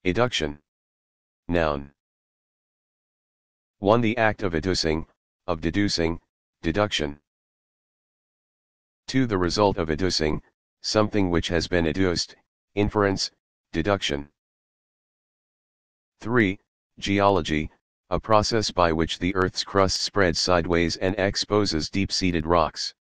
Eduction. Noun. 1. The act of educing, of deducing, deduction. 2. The result of educing, something which has been educed, inference, deduction. 3. Geology, a process by which the Earth's crust spreads sideways and exposes deep-seated rocks.